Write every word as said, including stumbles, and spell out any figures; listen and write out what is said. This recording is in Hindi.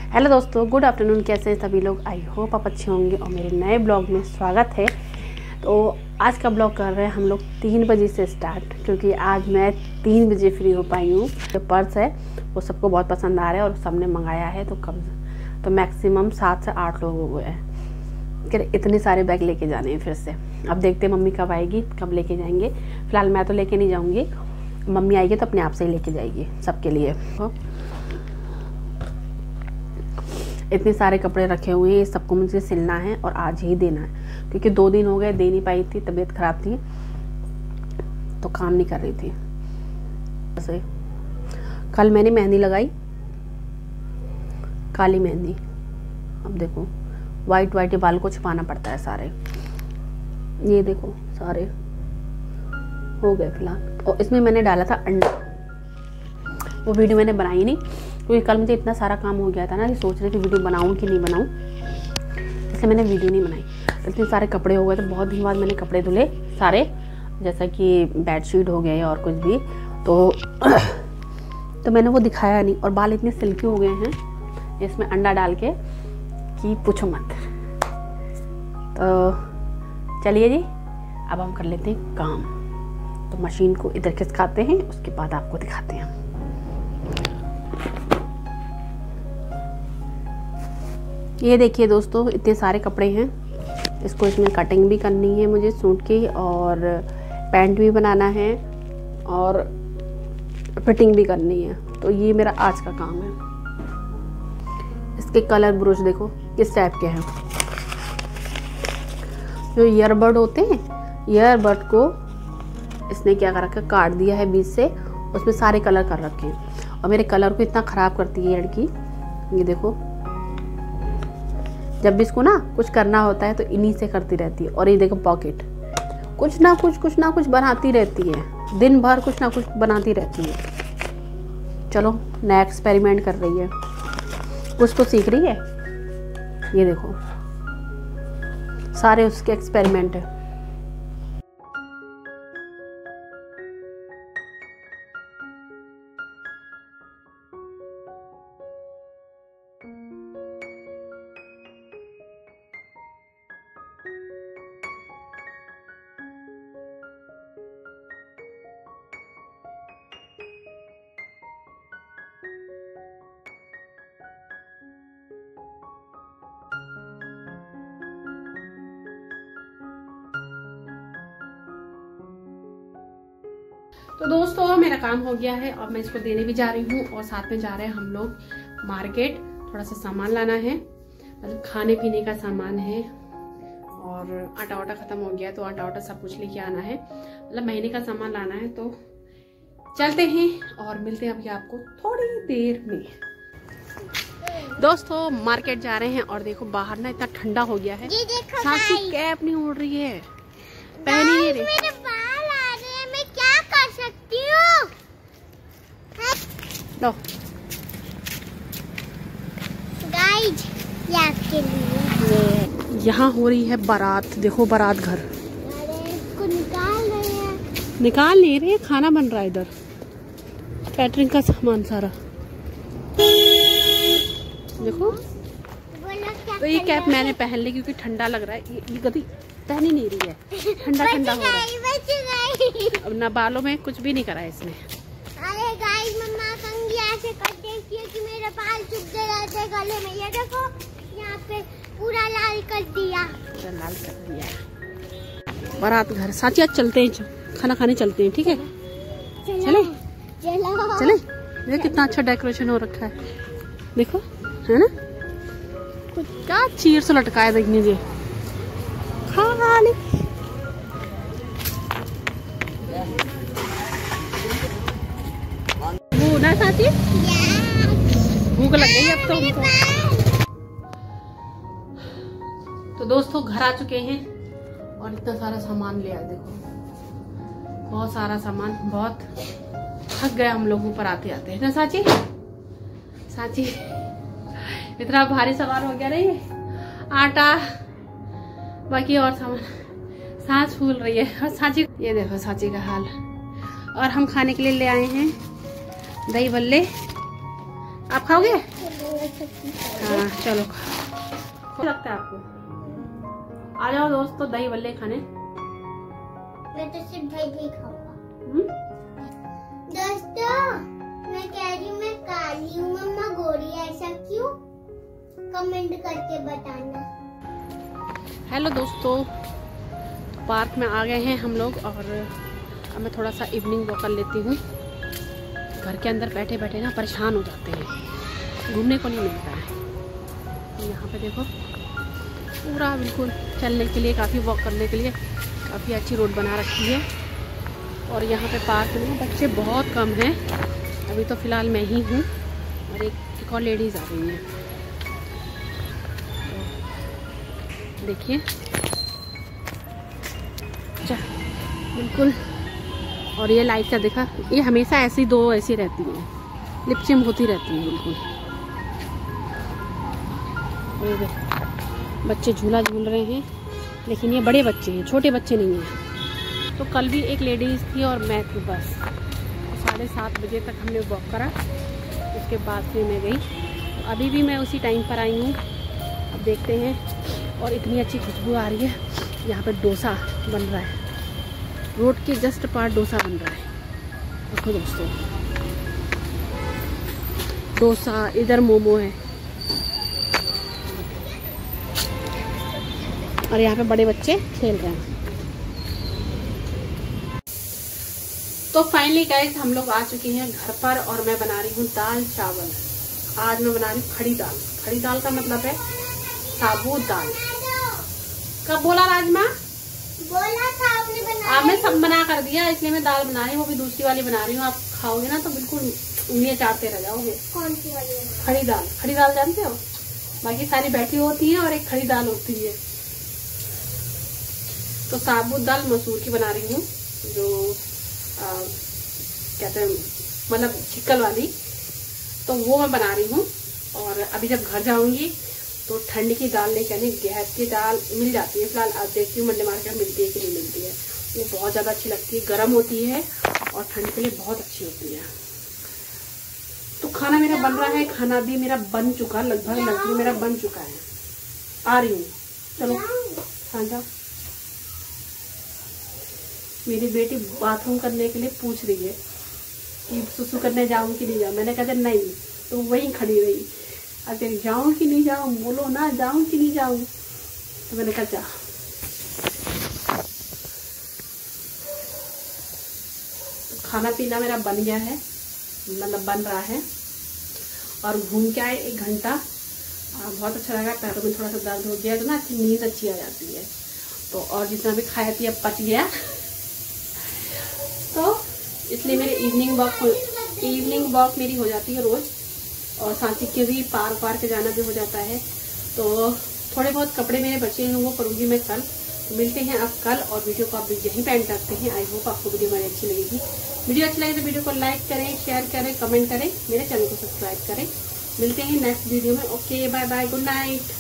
हेलो दोस्तों, गुड आफ्टरनून। कैसे हैं सभी लोग? आई होप आप अच्छे होंगे और मेरे नए ब्लॉग में स्वागत है। तो आज का ब्लॉग कर रहे हैं हम लोग तीन बजे से स्टार्ट, क्योंकि आज मैं तीन बजे फ्री हो पाई हूँ। जो पर्स है वो सबको बहुत पसंद आ रहा है और सबने मंगाया है, तो कम तो मैक्सिमम सात से आठ लोग हो गए हैं कि इतने सारे बैग लेके जाने हैं फिर से। अब देखते हैं मम्मी कब आएगी, कब लेके जाएंगे। फिलहाल मैं तो लेके नहीं जाऊँगी, मम्मी आएगी तो अपने आप से ही लेके जाएगी सबके लिए। तो इतने सारे कपड़े रखे हुए हैं, सबको मुझे सिलना है और आज ही देना है, क्योंकि दो दिन हो गए दे नहीं पाई थी, तबीयत खराब थी तो काम नहीं कर रही थी। ऐसे कल मैंने मेहंदी लगाई, काली मेहंदी। अब देखो वाइट वाइट बाल को छुपाना पड़ता है सारे, ये देखो सारे हो गए फिलहाल। और इसमें मैंने डाला था अंडा, वो वीडियो मैंने बनाई नहीं क्योंकि कल मुझे इतना सारा काम हो गया था ना कि सोच रही थी वीडियो बनाऊं कि नहीं बनाऊं, इसलिए मैंने वीडियो नहीं बनाई। इतने सारे कपड़े हो गए तो बहुत दिन बाद मैंने कपड़े धुले सारे, जैसा कि बेडशीट हो गए और कुछ भी, तो तो मैंने वो दिखाया नहीं। और बाल इतने सिल्की हो गए हैं इसमें अंडा डाल के कि पूछो मत। तो चलिए जी, अब हम कर लेते हैं काम। तो मशीन को इधर खिसकाते हैं, उसके बाद आपको दिखाते हैं। ये देखिए दोस्तों, इतने सारे कपड़े हैं। इसको इसमें कटिंग भी करनी है मुझे सूट की, और पैंट भी बनाना है और फिटिंग भी करनी है। तो ये मेरा आज का काम है। इसके कलर ब्रश देखो किस टाइप के हैं। जो ईयरबड होते हैं, ईयरबड को इसने क्या कर रखा है, काट दिया है बीच से, उसमें सारे कलर कर रखे हैं। और मेरे कलर को इतना ख़राब करती है लड़की। ये देखो, जब भी इसको ना कुछ करना होता है तो इन्हीं से करती रहती है। और ये देखो पॉकेट, कुछ ना कुछ कुछ ना कुछ बनाती रहती है, दिन भर कुछ ना कुछ बनाती रहती है। चलो नया एक्सपेरिमेंट कर रही है, कुछ तो सीख रही है। ये देखो सारे उसके एक्सपेरिमेंट है। तो दोस्तों मेरा काम हो गया है और मैं इसको देने भी जा रही हूँ, और साथ में जा रहे हैं हम लोग मार्केट। थोड़ा सा सामान लाना है, मतलब खाने पीने का सामान है, और आटा वाटा खत्म हो गया तो आटा वाटा सब कुछ लेके आना है, मतलब महीने का सामान लाना है। तो चलते हैं और मिलते हैं अभी आपको थोड़ी देर में। दोस्तों मार्केट जा रहे हैं, और देखो बाहर ना इतना ठंडा हो गया है, साथ ही कैप नहीं उड़ रही है, पहन ही नहीं रही। लो गाइस, ये आपके लिए। यहाँ हो रही है बारात, देखो बारात घर। इसको निकाल रहे हैं, निकाल नहीं रहे, खाना बन रहा है इधर, कैटरिंग का सामान सारा देखो। तो ये कैप मैंने पहन ली क्योंकि ठंडा लग रहा है, ये कभी पहन ही नहीं रही है, ठंडा ठंडा हो रहा है। अब ना बालों में कुछ भी नहीं करा है इसने। अरे गाइस, मम्मा कंघी ऐसे करते हैं कि मेरे बाल चुभते रहते हैं गले में। ये देखो यहाँ पे पूरा लाल कर दिया, पूरा लाल कर दिया। बारात घर साची, आज चलते हैं, खाना खाने चलते हैं, ठीक है? चले चलो चले। देखो कितना अच्छा डेकोरेशन हो रखा है, देखो है ना, क्या चीर से लटका है, देखने दे खा ले। ना साथी भूख लग गई अब तो उनको। तो दोस्तों घर आ चुके हैं और इतना सारा सामान लिया, देखो बहुत सारा सामान, बहुत थक गए हम लोग ऊपर आते आते है ना साची। साची इतना भारी सामान हो गया, नहीं आटा बाकी और सामान, सांस फूल रही है। और साची, ये देखो साची का हाल। और हम खाने के लिए ले आए हैं दही बल्ले, आप खाओगे? हाँ चलो, लगता है आपको? आ जाओ दोस्तों दही बल्ले खाने। मैं तो सिर्फ दही दही खाऊंगा। दोस्तों मैं कह रही हूँ मैं काली हूँ, मम्मा गोरी, ऐसा क्यों? कमेंट करके बताना। हेलो दोस्तों, पार्क में आ गए हैं हम लोग और अब मैं थोड़ा सा इवनिंग वॉक कर लेती हूँ। घर के अंदर बैठे बैठे ना परेशान हो जाते हैं, घूमने को नहीं मिलता है। यहाँ पे देखो पूरा बिल्कुल चलने के लिए, काफ़ी वॉक करने के लिए काफ़ी अच्छी रोड बना रखी है। और यहाँ पे पार्क में बच्चे बहुत कम हैं, अभी तो फ़िलहाल मैं ही हूँ और एक, एक और लेडीज़ आ गई है। देखिए बिल्कुल। और ये लाइट का देखा, ये हमेशा ऐसी दो ऐसी रहती हैं, लिपचिम होती रहती है बिल्कुल। बच्चे झूला झूल रहे हैं, लेकिन ये बड़े बच्चे हैं, छोटे बच्चे नहीं हैं। तो कल भी एक लेडीज़ थी और मैं थी बस। साढ़े सात बजे तक हमने वॉक करा, उसके बाद फिर मैं गई। तो अभी भी मैं उसी टाइम पर आई हूँ। अब देखते हैं। और इतनी अच्छी खुशबू आ रही है। यहाँ पर डोसा बन रहा है, रोड के जस्ट पार डोसा बन रहा है। देखो दोस्तों, डोसा, इधर मोमो है और यहाँ पे बड़े बच्चे खेल रहे हैं। तो फाइनली गाइस हम लोग आ चुके हैं घर पर और मैं बना रही हूँ दाल चावल। आज मैं बना रही हूँ खड़ी दाल। खड़ी दाल का मतलब है साबुत दाल। कब बोला राजमा? बोला था आपने बना। आपने सब बना कर दिया, इसलिए मैं दाल बना रही हूँ, वो भी दूसरी वाली बना रही हूँ। आप खाओगे ना तो बिल्कुल उंगलियां चाटते रह जाओगे। कौन सी वाली? खड़ी दाल। खड़ी दाल जानते हो? बाकी सारी बैठी होती है और एक खड़ी दाल होती है। तो साबुत दाल मसूर की बना रही हूँ, जो आ, कहते हैं मतलब चिकल वाली, तो वो मैं बना रही हूँ। और अभी जब घर जाऊंगी तो ठंड की दाल लेके आनी। गैस की दाल मिल जाती है फिलहाल, आप देखती हूँ मंडी मार्केट में मिलती है कि नहीं मिलती है। वो बहुत ज़्यादा अच्छी लगती है, गर्म होती है और ठंड के लिए बहुत अच्छी होती है। तो खाना मेरा बन रहा है, खाना भी मेरा बन चुका, लगभग लगभग मेरा बन चुका है। आ रही हूँ, चलो हाँ जाओ। मेरी बेटी बाथरूम करने के लिए पूछ रही है कि सुसु करने जाऊँ कि नहीं जाऊँ। मैंने कहा नहीं, तो वहीं खड़ी रही। अगर जाऊँ कि नहीं जाऊँ, बोलो ना, जाऊँ कि नहीं जाऊँ। तो मैंने कहा जा। खाना पीना मेरा बन गया है, मतलब बन रहा है। और घूम के आए एक घंटा, बहुत अच्छा लगा। पैरों में थोड़ा सा दर्द हो गया तो ना अच्छी नींद अच्छी आ जाती है। तो और जितना भी खाया पिया पच गया। तो इसलिए मेरे इवनिंग वॉक इवनिंग वॉक मेरी हो जाती है रोज। और साथ ही के भी पार्क वार्क जाना भी हो जाता है। तो थोड़े बहुत कपड़े मेरे बचे हैं, वो करूँगी मैं कल। तो मिलते हैं आप कल, और वीडियो को आप यहीं पे एंड करते हैं। आई होप आपको वीडियो मेरी अच्छी लगेगी। वीडियो अच्छी लगे तो वीडियो को लाइक करें, शेयर करें, कमेंट करें, मेरे चैनल को सब्सक्राइब करें। मिलते हैं नेक्स्ट वीडियो में। Okay bye bye, good night.